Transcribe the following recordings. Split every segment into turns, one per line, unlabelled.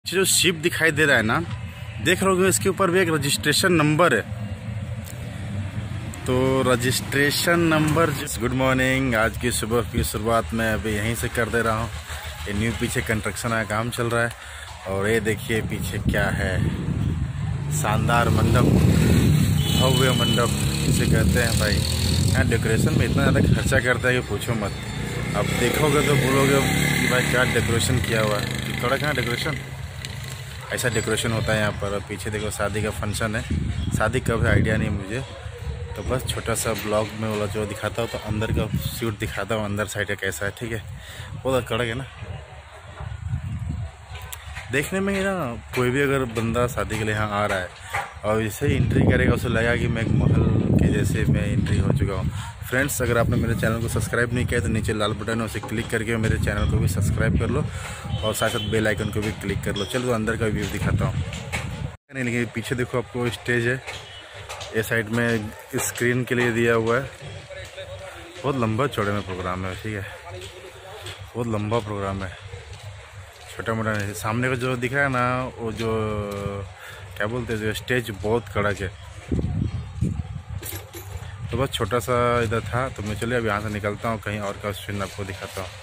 जो शिप दिखाई दे रहा है ना, देख रहे हो इसके ऊपर भी एक रजिस्ट्रेशन नंबर है। तो रजिस्ट्रेशन नंबर। Good morning. आज की सुबह की शुरुआत मैं अभी यहीं से कर दे रहा हूँ। ये न्यू पीछे कंस्ट्रक्शन का काम चल रहा है और ये देखिए पीछे क्या है, शानदार मंडप, भव्य मंडप इसे कहते हैं भाई। यहाँ डेकोरेशन में इतना ज़्यादा खर्चा करता है कि पूछो मत। अब देखोगे तो बोलोगे कि भाई क्या डेकोरेशन किया हुआ है। थोड़ा कहाँ डेकोरेशन, ऐसा डेकोरेशन होता है यहाँ पर। पीछे देखो शादी का फंक्शन है, शादी कब है आइडिया नहीं मुझे, तो बस छोटा सा ब्लॉग में वाला जो दिखाता हूँ तो अंदर का शूट दिखाता हूँ, अंदर साइड का कैसा है। ठीक है, वो तो कड़क है ना देखने में ही ना। कोई भी अगर बंदा शादी के लिए यहाँ आ रहा है और इसे ही एंट्री करेगा, उसे लगेगा कि मैं एक महल के जैसे मैं एंट्री हो चुका हूँ। फ्रेंड्स, अगर आपने मेरे चैनल को सब्सक्राइब नहीं किया तो नीचे लाल बटन है, उसे क्लिक करके मेरे चैनल को भी सब्सक्राइब कर लो और साथ साथ बेल आइकन को भी क्लिक कर लो। चलो अंदर का व्यू दिखाता हूँ। नहीं, लेकिन पीछे देखो आपको स्टेज है, ये साइड में स्क्रीन के लिए दिया हुआ है। बहुत लंबा चौड़े में प्रोग्राम है। ठीक है, बहुत लंबा प्रोग्राम है, छोटा मोटा नहीं। सामने का जो दिख रहा है ना, वो जो क्या बोलते हैं, जो स्टेज बहुत कड़क है। तो बस छोटा सा इधर था, तो मैं चलिए अब यहाँ से निकलता हूँ, कहीं और का सीन आपको दिखाता हूँ।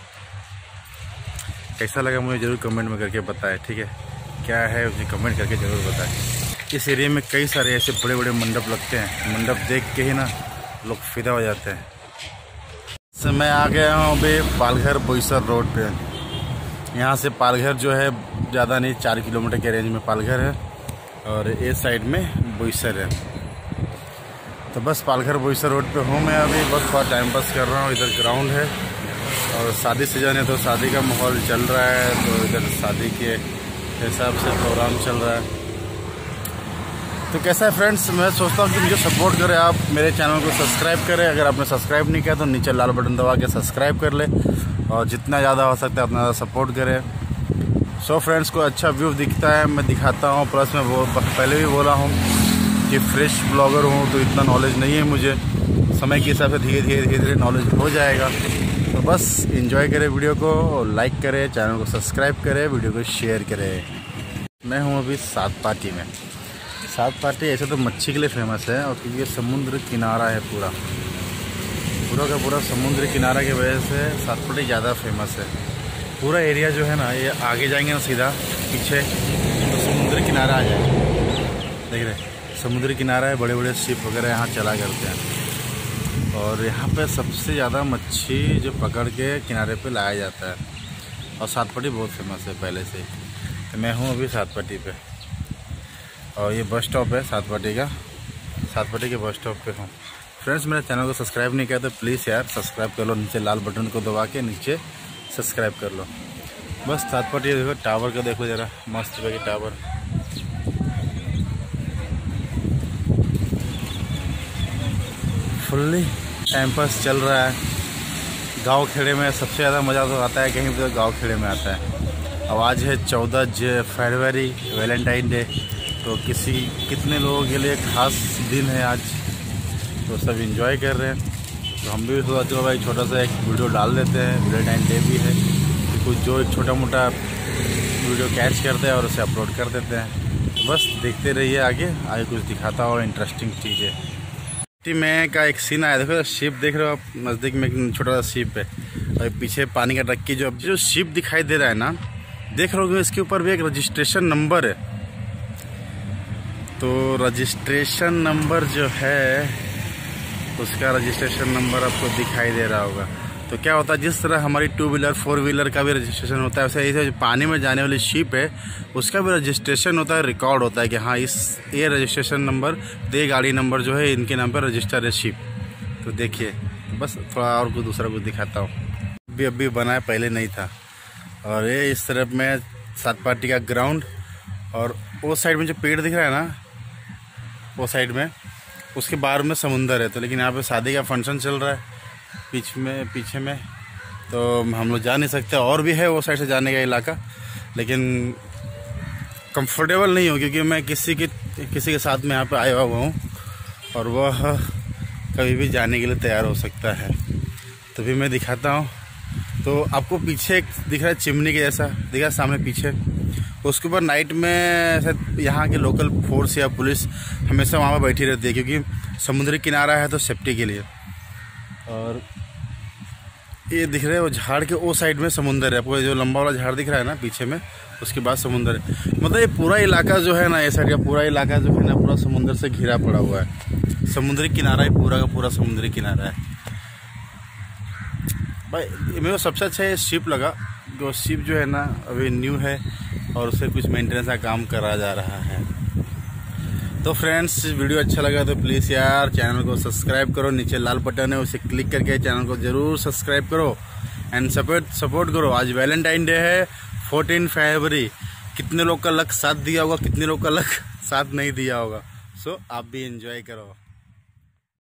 कैसा लगा मुझे ज़रूर कमेंट में करके बताएं। ठीक है, क्या है उसे कमेंट करके ज़रूर बताएं। इस एरिया में कई सारे ऐसे बड़े बड़े मंडप लगते हैं, मंडप देख के ही ना लोग फिदा हो जाते हैं। तो मैं आ गया हूँ अभी पालघर बोईसर रोड पे। यहाँ से पालघर जो है ज़्यादा नहीं, 4 किलोमीटर के रेंज में पालघर है और इस साइड में बोईसर है। तो बस पालघर बोईसर रोड पे हूँ मैं अभी। बस थोड़ा टाइम पास कर रहा हूँ। इधर ग्राउंड है और शादी सीजन है तो शादी का माहौल चल रहा है, तो इधर शादी के हिसाब से प्रोग्राम चल रहा है। तो कैसा है फ्रेंड्स, मैं सोचता हूँ कि मुझे सपोर्ट करें, आप मेरे चैनल को सब्सक्राइब करें। अगर आपने सब्सक्राइब नहीं किया तो नीचे लाल बटन दबा के सब्सक्राइब कर ले और जितना ज़्यादा हो सकता है उतना ज़्यादा सपोर्ट करें। सो फ्रेंड्स, को अच्छा व्यू दिखता है मैं दिखाता हूँ। प्लस मैं वो पहले भी बोला हूँ कि फ्रेश ब्लॉगर हूँ तो इतना नॉलेज नहीं है मुझे। समय के हिसाब से धीरे धीरे नॉलेज हो जाएगा। तो बस एंजॉय करें वीडियो को और लाइक करें, चैनल को सब्सक्राइब करें, वीडियो को शेयर करें। मैं हूँ अभी सात पार्टी में। सात पार्टी ऐसे तो मच्छी के लिए फेमस है और क्योंकि ये समुद्र किनारा है, पूरा का पूरा समुद्र किनारा की वजह से सात पार्टी ज़्यादा फेमस है। पूरा एरिया जो है ना, ये आगे जाएंगे ना सीधा पीछे तो समुद्र किनारा आ जाएगा। देख रहे समुद्र किनारा है, बड़े बड़े शिप वगैरह यहाँ चला करते हैं और यहाँ पे सबसे ज़्यादा मच्छी जो पकड़ के किनारे पे लाया जाता है। और सात पार्टी बहुत फेमस है पहले से ही। तो मैं हूँ अभी सात पार्टी पे और ये बस स्टॉप है सात पार्टी का। सात पार्टी के बस स्टॉप पे हूँ। फ्रेंड्स, मेरे चैनल को सब्सक्राइब नहीं किया तो प्लीज़ यार सब्सक्राइब कर लो, नीचे लाल बटन को दबा के नीचे सब्सक्राइब कर लो। बस सात पार्टी देखो, टावर का देखो ज़रा, मस्त है टावर। फुल्ली टाइम पास चल रहा है। गांव खेड़े में सबसे ज़्यादा मज़ा तो आता है, कहीं भी गांव खेड़े में आता है। अब आज है 14 फरवरी, वैलेंटाइन डे। तो कितने लोगों के लिए खास दिन है आज, तो सब एंजॉय कर रहे हैं। तो हम भी सोचा भाई छोटा सा एक वीडियो डाल देते हैं, वैलेंटाइन डे भी है, तो कुछ जो एक छोटा मोटा वीडियो कैच करते हैं और उसे अपलोड कर देते हैं। तो बस देखते रहिए, आगे कुछ दिखाता हो इंटरेस्टिंग चीज़ें। में का एक सीन आया, देखो शिप देख रहे हो आप, नज़दीक में एक छोटा सा शिप है और पीछे पानी का टंकी। जो शिप दिखाई दे रहा है ना, देख रहे हो इसके ऊपर भी एक रजिस्ट्रेशन नंबर है। तो रजिस्ट्रेशन नंबर जो है, उसका रजिस्ट्रेशन नंबर आपको दिखाई दे रहा होगा। तो क्या होता है, जिस तरह हमारी 2 व्हीलर 4 व्हीलर का भी रजिस्ट्रेशन होता है, वैसे जो पानी में जाने वाली शिप है उसका भी रजिस्ट्रेशन होता है, रिकॉर्ड होता है कि हाँ ये रजिस्ट्रेशन नंबर, ये गाड़ी नंबर जो है इनके नाम पर रजिस्टर है शिप। तो देखिए, बस थोड़ा और कुछ दूसरा कुछ दिखाता हूँ। अभी बना है, पहले नहीं था। और ये इस तरफ में सात पार्टी का ग्राउंड और वो साइड में जो पेड़ दिख रहा है ना, वो साइड में उसके बाहर में समुंदर है। तो लेकिन यहाँ पे शादी का फंक्शन चल रहा है पीछे में, तो हम लोग जा नहीं सकते। और भी है वो साइड से जाने का इलाका, लेकिन कंफर्टेबल नहीं हो क्योंकि मैं किसी के साथ में यहाँ पे आया हुआ हूँ और वह कभी भी जाने के लिए तैयार हो सकता है। तो भी मैं दिखाता हूँ। तो आपको पीछे दिख रहा है चिमनी के जैसा, दिख रहा है सामने पीछे, उसके ऊपर नाइट में शायद यहाँ के लोकल फोर्स या पुलिस हमेशा वहाँ पर बैठी रहती है, क्योंकि समुद्री किनारा है तो सेफ्टी के लिए। और ये दिख रहा है वो झाड़ के वो साइड में समुंदर है, आपको जो लंबा वाला झाड़ दिख रहा है ना पीछे में, उसके बाद समुंदर है। मतलब ये पूरा इलाका जो है ना, ये साइड का पूरा इलाका जो है ना, पूरा समुंदर से घिरा पड़ा हुआ है। समुद्री किनारा ही पूरा का पूरा समुद्री किनारा है भाई। मेरे को सबसे अच्छा ये शिप लगा, जो शिप जो है ना अभी न्यू है और उसे कुछ मेंटेनेंस का काम करा जा रहा है। तो फ्रेंड्स, वीडियो अच्छा लगा तो प्लीज़ यार चैनल को सब्सक्राइब करो, नीचे लाल बटन है उसे क्लिक करके चैनल को ज़रूर सब्सक्राइब करो एंड सपोर्ट करो। आज वैलेंटाइन डे है 14 फरवरी। कितने लोग का लक साथ दिया होगा, कितने लोग का लक साथ नहीं दिया होगा। सो आप भी एंजॉय करो।